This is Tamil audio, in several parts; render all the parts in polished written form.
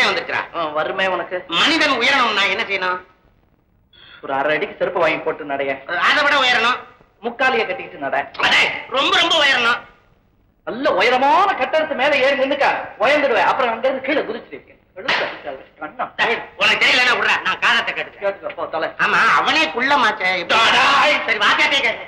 வறுமை வந்துருக்கிறா. வறுமை உனக்கு? மனிதன் உயரணும், நான் என்ன செய்யணும்? ஒரு 1/2 அடிக்கு செருப்பு வாங்கி போட்டு நடைய. அதை விட உயரணும். முக்காலிய கட்டிக்கிட்டு நட. ரொம்ப ரொம்ப உயரணும். நல்ல உயரமான கட்டடத்து மேல ஏறி நின்னுக்கா, உயர்ந்துடுவேன். அப்புறம் அங்க இருந்து கீழே குதிச்சிருக்கேன். உனக்கு தெரியல விடுற, நான் காரணத்தை கேட்டுக்கோ. தலை. ஆமா, அவனே குள்ளமாச்சே. சரி வாக்காட்டே கேட்க.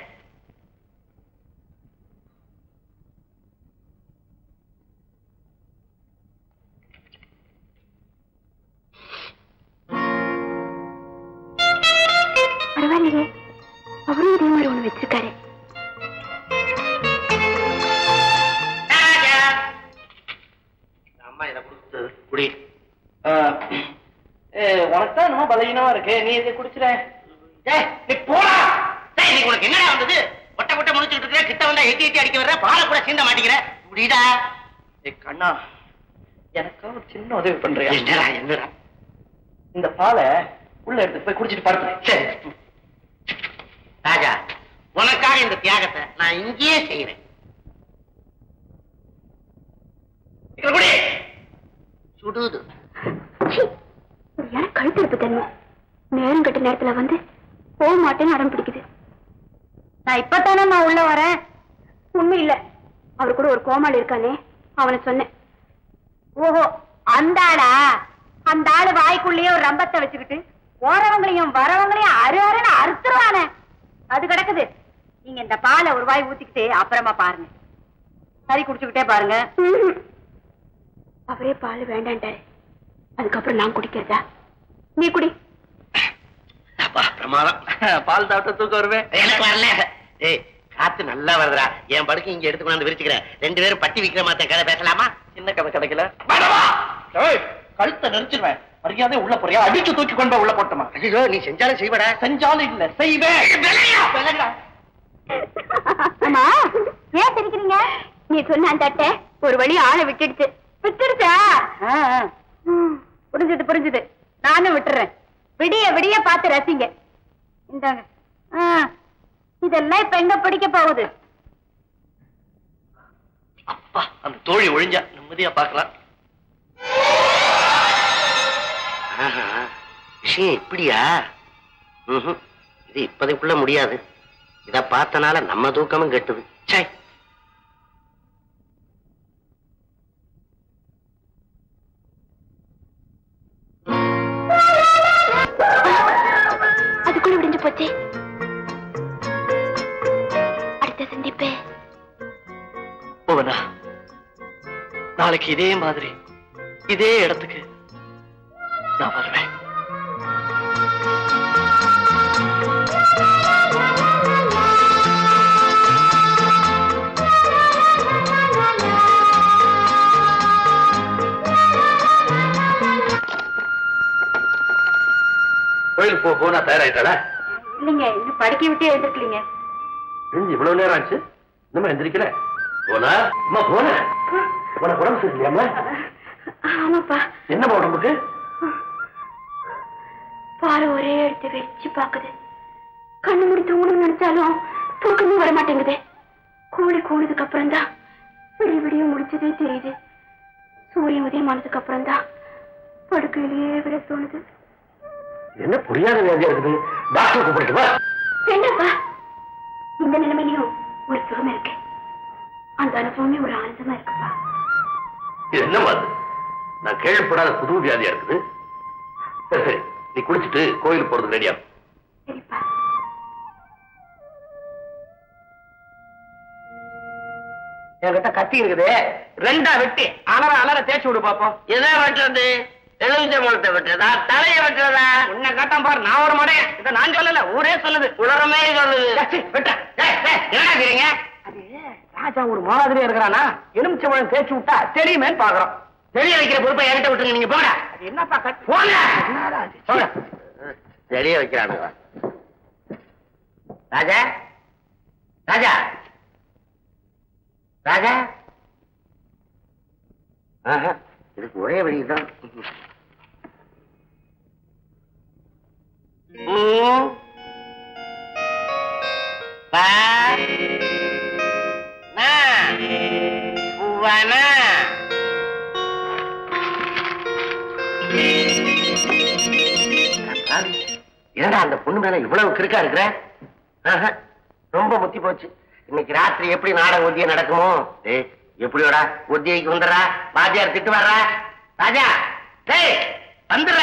பரவாயில்லையே, அவரும் இதே மாதிரி ஒண்ணு வச்சிருக்காரு. அம்மா இதை கொடுத்து குடி. உனக்குதான் என்னமோ பலகீனமா இருக்கு, நீ இதை குடிச்சிட. நீ போடா. நீ உனக்கு என்னடா வந்தது? ஒட்ட கொட்ட முடிச்சுட்டு இருக்கிற, கிட்ட வந்தா எட்டி எட்டி அடிக்க வர்ற, பாலை கூட சீந்த மாட்டேங்கிற. குடிடா. கண்ணா, எனக்கா ஒரு சின்ன உதவி பண்றியா? என்னடா என்னடா? இந்த பாலை உள்ள எடுத்து போய் குடிச்சிட்டு படுத்து. சரி ராஜா, உனக்காக இந்த தியாகத்தை நான் இங்கேயே செய்யறேன். சுடுது. கழுத்து இருப்பு தன்மை நேரம் கட்ட நேரத்துல வந்து போக மாட்டேன்னு அடம் பிடிக்குது. நான் இப்பத்தானே நான் உள்ள வரேன். உண்மை இல்ல, அவரு கூட ஒரு கோமாளி இருக்கானே, அவனை சொன்னேன். ஓஹோ, அந்த ஆளா? அந்த ஆளு வாய்க்குள்ளேயே ஒரு ரம்பத்தை வச்சுக்கிட்டு போறவங்களையும் வரவங்களையும் அருன்னு அறுத்துருவானே, அது கிடக்குது. நீங்க இந்த பாலை ஒரு வாய் ஊத்திக்கிட்டு அப்புறமா பாருங்க. சரி, குடிச்சுக்கிட்டே பாருங்க. அவரே பால் வேண்டான்ட்டாரு, அதுக்கப்புறம் நான் குடிக்கிறதா? நீ குடி. பிரமாதம். பால் சாப்பிட்ட தூக்கம் வருவேன். எனக்கு வரல. ஏய், காத்து நல்லா வருதுடா. என் படுக்கை இங்க எடுத்து கொண்டு விரிச்சுக்கிறேன். 2 பேரும் பட்டி விக்கிற மாதிரி கதை பேசலாமா? சின்ன கதை கிடைக்கல. கழுத்தை நெரிச்சிருவேன். மரியாதை உள்ள போறியா? அடிச்சு தூக்கி கொண்டு உள்ள போட்டுமா? ஐயோ, நீ செஞ்சாலும் செய்வடா. செஞ்சாலும் இல்ல, செய்வேன். அம்மா, ஏன் சிரிக்கிறீங்க? நீ சொன்ன அந்த அட்டை ஒரு வழி ஆளை விட்டுடுச்சு. விட்டுடுச்சா? புரிஞ்சுது புரிஞ்சுது. நானும் விட்டுறேன். விடிய விடிய பார்த்து ரசிங்க. இந்தாங்க. இதெல்லாம் இப்ப எங்க பிடிக்க போகுது? அப்பா, அந்த தோழி ஒழிஞ்சா நிம்மதியா பாக்கலாம். விஷயம் இப்படியா? இது இப்பதைக்குள்ள முடியாது. இத பார்த்தனால நம்ம தூக்கமும் கெட்டுது. சை, அதுக்குள்ள விடிஞ்சு போச்சு. அடுத்த சந்திப்பே போவனா? நாளைக்கு இதே மாதிரி இதே இடத்துக்கு நான் வருவேன். கோயிலுக்கு போனா தயாராயிட்டாளா? இல்லைங்க, இன்னும் படுக்கை விட்டு எழுந்திருக்கீங்க. இவ்வளவு நேரம் ஆச்சு, நம்ம எந்திரிக்கல. போனா அம்மா போன உனக்கு உடம்பு சரியில்லையாம்மா? ஆமாப்பா. என்னம்மா உடம்புக்கு? பாரு ஒரே எடுத்து வச்சு பாக்குது. கண்ணு மூடி தூங்கணும்னு நினைச்சாலும் தூக்கமும் வர மாட்டேங்குது. கோழி கூடுதுக்கு அப்புறம் தான் விடிய விடிய முடிச்சதே தெரியுது. சூரியன் உதயமானதுக்கு அப்புறம் தான் படுக்கையிலேயே விட தோணுது. என்ன புரியாத வியாதியா இருக்குது? டாக்டர் கூப்பிடுவா. என்னப்பா, இந்த நிலைமையிலும் ஒரு சுகம் இருக்கு. அந்த அனுபவமே ஒரு ஆனந்தமா இருக்குப்பா. என்னமா அது? நான் கேள்விப்படாத புது வியாதியா இருக்குது. சரி சரி, நீ குளிச்சுட்டு கோயிலுக்கு போறது ரெடியா? சரிப்பா. என்கிட்ட கத்தி இருக்குது, 2ஆ வெட்டி அலற அலற தேய்ச்சி விடு பாப்போம். எதை வெட்டுறது? எலுமிச்சை முளத்தை வெட்டுறதா, தலையை வெட்டுறதா? உன்னை காட்டாம பாரு, நான் ஒரு மடையன். இதை நான் சொல்லல, ஊரே சொல்லுது. உலகமே சொல்லுது. வெட்ட என்ன செய்றீங்க? அது ராஜா ஒரு மாதிரியா இருக்கிறானா, எலுமிச்சை முளம் தேய்ச்சி விட்டா தெரியுமேன்னு பாக்குறோம். தெரிய வைக்கிற பொறுப்பை என்கிட்ட விட்டுருங்க. நீங்க போங்க. அது என்னப்பா கட் போங்க. போங்க. தெரிய வைக்கிறானுங்க. ராஜா, ராஜா, ராஜா. இதுக்கு ஒரே வழிதான். ஏன்னா அந்த பொண்ணு மேல இவ்வளவு கிறுக்கா இருக்கிற? ரொம்ப முத்தி போச்சு. இன்னைக்கு ராத்திரி எப்படி நாடகம் ஒத்திய நடக்குமோ? எப்படியோடா ஒத்தியைக்கு வந்துடுறா, வாத்தியார் திட்டு வர்றா. ராஜா டேய் வந்துடுற.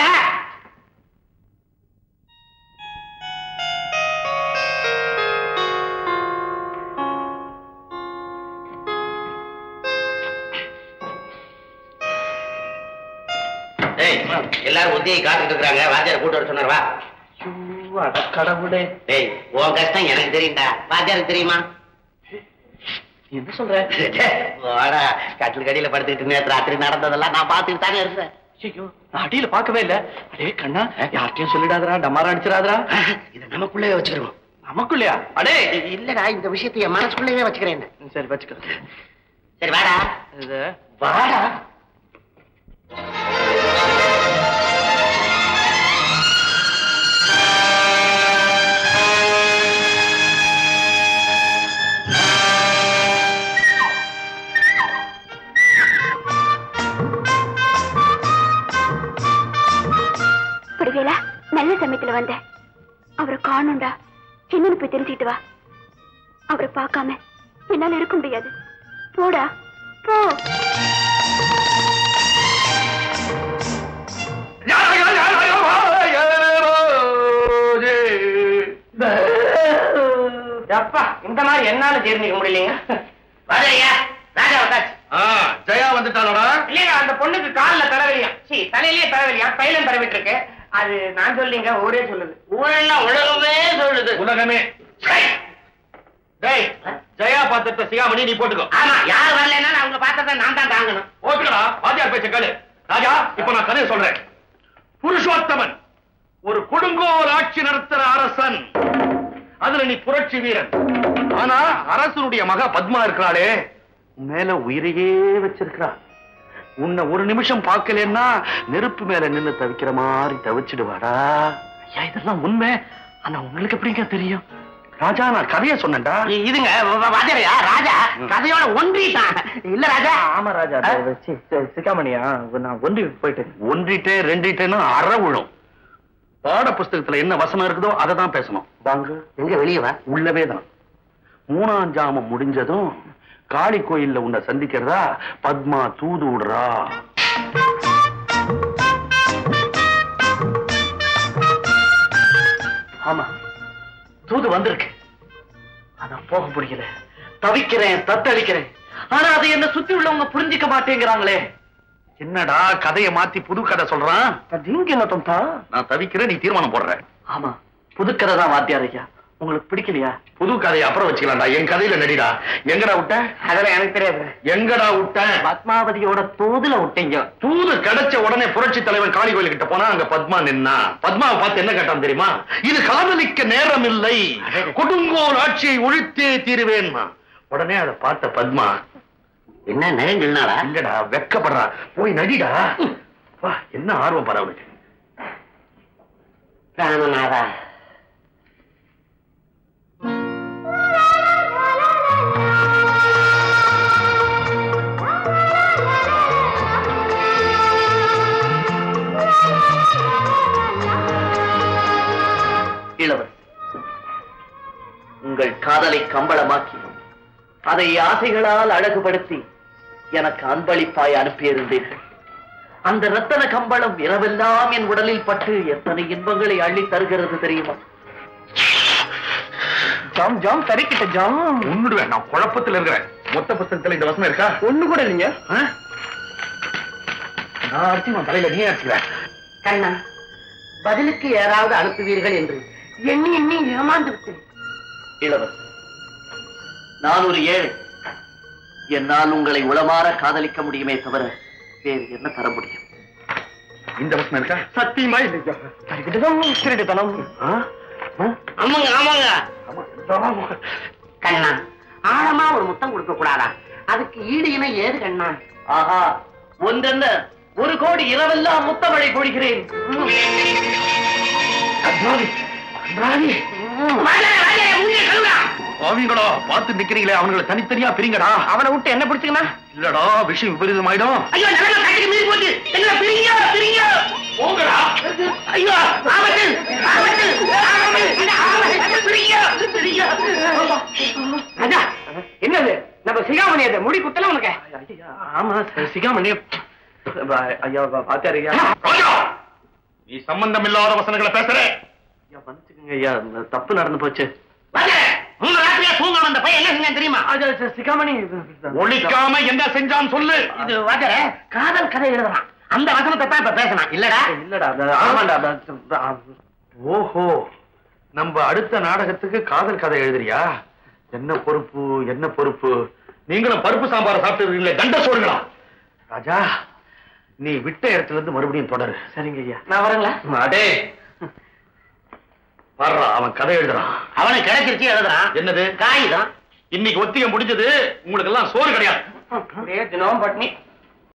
எல்லாரும் ஒத்தியை காத்துட்டு இருக்காங்க. வாத்தியார் கூட்டு வர சொன்னார். வா. கடவுளே. டேய் உன் கஷ்டம் எனக்கு தெரியும்டா, வாத்தியாருக்கு தெரியுமா? என்ன சொல்ற? வாடா, கட்டில் கடியில படுத்துக்கிட்டு நேற்று ராத்திரி நடந்ததெல்லாம் நான் பாத்துக்கிட்டு தானே இருந்தேன். ஐயோ, நான் அடியில பார்க்கவே இல்ல. அடே கண்ணா, யார்ட்டையும் சொல்லிடாதரா, டமாரா அடிச்சிடாதரா. இதை நமக்குள்ளேயே வச்சுக்கிறோம். நமக்குள்ளயா? அடே இல்லடா, இந்த விஷயத்தை என் மனசுக்குள்ளேயே வச்சுக்கிறேன். சரி வச்சுக்க. சரி வாடா. வாடா. நல்ல சமயத்துல வந்த அவரை காணும்டா. என்னன்னு போய் தெரிஞ்சுக்கிட்டு வா. அவரை பார்க்காம என்னால இருக்க முடியாது. போடா போ. இந்த மாதிரி என்னால ஜீர்ணிக்க முடியலைங்க. வரையா ராஜா வந்தாச்சு. ஜெயா வந்துட்டாளா? இல்லையா, அந்த பொண்ணுக்கு காலில் தலைவலியா, தலையிலேயே தலைவலியா, பையலும் பரவிட்டு இருக்கு. அது நான் சொல்லிங்க, ஊரே சொல்லுது. ஊரெல்லாம் உலகமே சொல்லுது. உலகமே. டேய் ஜெயா பாத்திரத்தை சிகாமணி நீ போட்டுக்கோ. ஆமா, யார் வரலன்னா அவங்க பாத்திரத்தை நான் தான் தாங்கணும். ஓகேடா, வாத்தியார் பேச்ச கேளு. ராஜா, இப்ப நான் கதையை சொல்றேன். புருஷோத்தமன் ஒரு கொடுங்கோல் ஆட்சி நடத்துற அரசன். அதுல நீ புரட்சி வீரன். ஆனா அரசனுடைய மக பத்மா இருக்கிறாளே, மேல உயிரையே வச்சிருக்கிறா. உன்னை ஒரு நிமிஷம் பார்க்கலன்னா நெருப்பு மேல நின்னு தவிக்கிற மாதிரி தவிச்சிடுவாடா. ஐயா, இதெல்லாம் உண்மை. ஆனா உங்களுக்கு எப்படிங்க தெரியும்? ராஜா, நான் கதையை சொன்னேன்டா. இதுங்க வாத்தியாரையா, ராஜா கதையோட ஒன்றிட்டான். இல்ல ராஜா. ஆமா ராஜா, சிகாமணியா, நான் ஒன்றிட்டேன் ரெண்டிட்டேன்னு அற விழும். பாட புஸ்தகத்துல என்ன வசனம் இருக்குதோ அதை தான் பேசணும். வாங்க, எங்க வெளியே வா. உள்ளவே தான். 3ஆம் ஜாமம் முடிஞ்சதும் காளி கோயில்ல உன்னை சந்திக்கிறதா பத்மா தூது விடுறா. ஆமா, தூது வந்திருக்கு. ஆனா போக முடியல. தவிக்கிறேன், தத்தளிக்கிறேன். ஆனா அதை என்ன சுத்தி உள்ளவங்க புரிஞ்சிக்க மாட்டேங்கிறாங்களே. என்னடா கதையை மாத்தி புது கதை சொல்றான்? நான் தவிக்கிறேன், நீ தீர்மானம் போடுற. ஆமா, புதுக்கதை தான் வாத்தியார் ஐயா. உங்களுக்கு பிடிக்கலையா? புது கதையை அப்புறம் வச்சுக்கலாம்டா. என் கதையில நடிடா. எங்கடா விட்ட? அதெல்லாம் எனக்கு தெரியாது. எங்கடா விட்ட? பத்மாவதியோட தூதுல விட்டீங்க. தூது கிடைச்ச உடனே புரட்சி தலைவர் காளி கோயில் கிட்ட போனா அங்க பத்மா நின்னா. பத்மாவை பார்த்து என்ன கேட்டான் தெரியுமா? இது காதலிக்க நேரம் இல்லை, கொடுங்கோல் ஆட்சியை ஒழித்தே தீருவேன். உடனே அதை பார்த்த பத்மா என்ன நரேங்கல்னாடா? இல்லடா, வெக்கப்படுறா. போய் நடிடா. வா, என்ன ஆர்வம் பாரு அவனுக்கு. ராமநாதா, இளவர், உங்கள் காதலை கம்பளமாக்கி அதை ஆசைகளால் அழகுபடுத்தி எனக்கு அன்பளிப்பாய் அனுப்பியிருந்தீர்கள். அந்த ரத்தன கம்பளம் இரவெல்லாம் என் உடலில் பட்டு எத்தனை இன்பங்களை அள்ளி தருகிறது தெரியுமா? ஜாம் ஜாம் தரிக்கிட்ட ஜாம். ஒண்ணுடுவேன், நான் குழப்பத்தில் இருக்கிறேன். மொத்த புத்தகத்துல இந்த வசனம் இருக்கா? ஒண்ணு கூட இல்லைங்க. நான் அடிச்சு நான் தலையில நீ அடிச்சுக்கிறேன். கண்ணா, பதிலுக்கு யாராவது அனுப்புவீர்கள் என்று எண்ணி எண்ணி ஏமாந்து விட்டேன். இளவர், நான் ஒரு ஏழை. என்னால் உங்களை உளமாற காதலிக்க முடியுமே தவிர வேறு என்ன தர முடியும்? இந்த வசனம் இருக்கா? சத்தியமா இல்லையா? திருட்டுத்தனம். ஆமாங்க ஆமாங்க. கண்ணா, ஆழமா ஒரு முத்தம் கொடுக்க கூடாதா? அதுக்கு ஈடு இணை ஏது கண்ணா? ஆஹா, ஒன்றென்ன 1 கோடி இரவெல்லாம் முத்தமழை பொழிகிறேன். அவங்களோ பார்த்து நிக்கிறீங்களே, அவங்களை தனித்தனியா பிரிங்கடா. அவனை விட்டு என்ன பிடிச்சுக்கனா? இல்லடா, விஷயம் விபரீதமாயிடும். ஐயோ, பிரிங்க பிரிங்க. போங்கடா. ஐயோ ஆபத்து ஆபத்து ராஜா என்னது நம்ம சிகாமணி அதை முடி குத்தல உனக்கு ஆமா சிகாமணி ஐயா பாத்தாரு ஐயா ராஜா நீ சம்பந்தம் இல்லாத வசனங்களை பேசுற. ஐயா மன்னிச்சுக்கங்க ஐயா தப்பு நடந்து போச்சு. மூணு ராத்திரியா தூங்க வந்த பையன் என்ன செஞ்சான் தெரியுமா? சிகாமணி ஒழிக்காம என்ன செஞ்சான்னு சொல்லு. இது வாத்தியாரே காதல் கதை எழுதுறான். அந்த வசனத்தை தான் இப்ப பேசணும். இல்லடா இல்லடா ஆமாண்டா. ஓஹோ நம்ம அடுத்த நாடகத்துக்கு காதல் கதை எழுதுறியா? என்ன பொறுப்பு என்ன பொறுப்பு. நீங்களும் பருப்பு சாம்பார சாப்பிட்டு இருக்கீங்களே தண்ட சோறுங்களா? ராஜா நீ விட்ட இடத்துல இருந்து மறுபடியும் தொடரு. சரிங்க ஐயா. நான் வரேங்களா? அடே வர்றா அவன் கதை எழுதுறான். அவனுக்கு கிடைச்சிருச்சு எழுதுறான். என்னது? காகிதம். இன்னைக்கு ஒத்திகை முடிஞ்சது. உங்களுக்கு எல்லாம் சோறு கிடையாது. தினமும் பட்னி.